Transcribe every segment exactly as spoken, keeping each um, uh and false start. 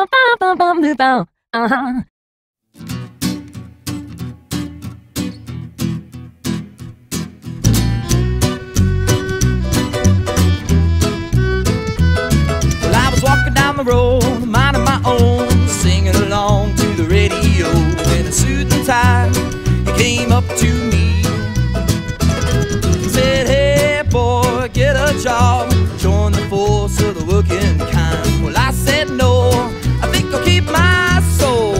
Uh-huh. Well, I was walking down the road, minding my own, singing along to the radio, in a suit and tie. He came up to me, he said, "Hey boy, get a job, join the force of the working kind." Well, I said no, I think I'll keep my soul.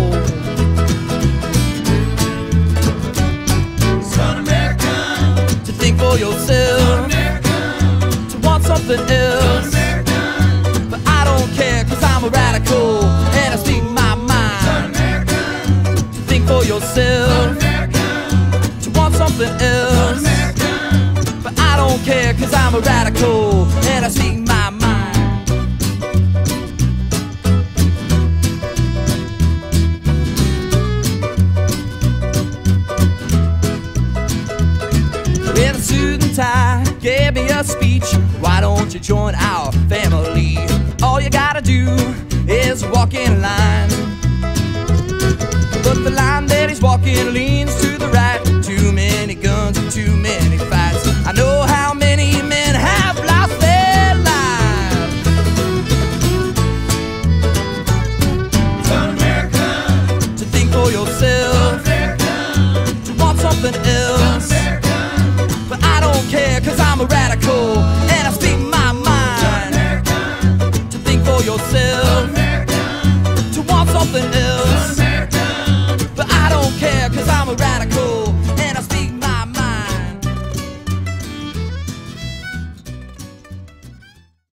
Son American, To think for yourself, Son American, to want something Son else. American, But I don't care, cause I'm a radical, and I speak my Son mind. American, To think for Son yourself, American, to want something Son else. American, But I don't care, cause I'm a radical, and I speak my mind. With a suit and tie, gave me a speech. Why don't you join our family? All you gotta do is walk in line. But the line that he's walking leans to the right. Too many guns and too many fights. I know how many men have lost their lives. Son American, To think for Son yourself, American, to want something Son else. American, But I don't care, cause I'm a radical, and I speak my Son mind. American, To think for Son yourself, American, to want something Son else. American, But I don't care, cause I'm a radical,